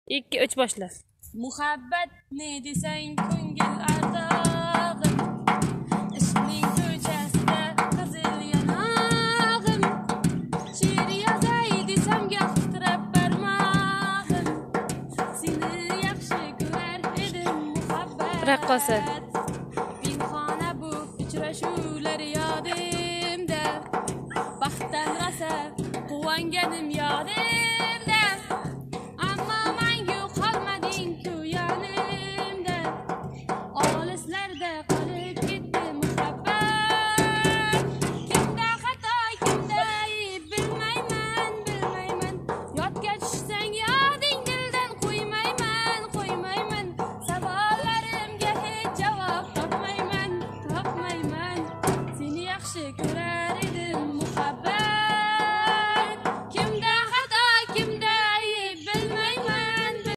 2 3 başla. Muhabbet ne desang ko'ngil ardog'im, ishqning ko'chasida qizil yanog'im, she'r yozay desam goh titrab barmog'im, seni yaxshi ko'rar edim muhabbat. Raqqosa. Pinhona bu uchrashuvlar yodimda, baxtdan rosa quvonganim yodimda.